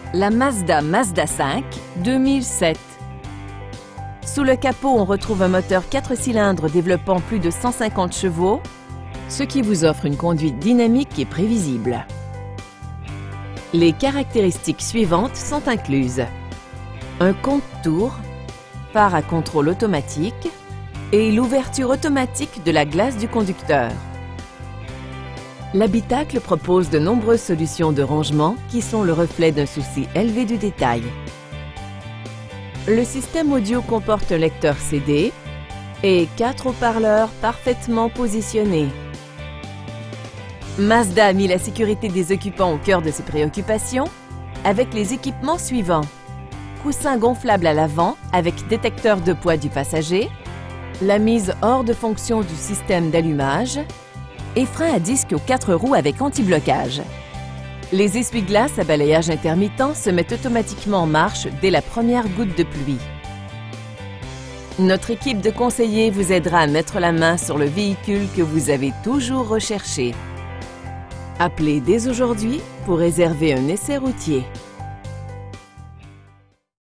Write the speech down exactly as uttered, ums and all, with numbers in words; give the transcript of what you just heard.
La Mazda Mazda cinq deux mille sept. Sous le capot, on retrouve un moteur quatre cylindres développant plus de cent cinquante chevaux, ce qui vous offre une conduite dynamique et prévisible. Les caractéristiques suivantes sont incluses: un compte-tours, phare à contrôle automatique et l'ouverture automatique de la glace du conducteur. L'habitacle propose de nombreuses solutions de rangement qui sont le reflet d'un souci élevé du détail. Le système audio comporte un lecteur C D et quatre haut-parleurs parfaitement positionnés. Mazda a mis la sécurité des occupants au cœur de ses préoccupations avec les équipements suivants: coussin gonflable à l'avant avec détecteur de poids du passager, la mise hors de fonction du système d'allumage et frein à disque aux quatre roues avec anti-blocage. Les essuie-glaces à balayage intermittent se mettent automatiquement en marche dès la première goutte de pluie. Notre équipe de conseillers vous aidera à mettre la main sur le véhicule que vous avez toujours recherché. Appelez dès aujourd'hui pour réserver un essai routier.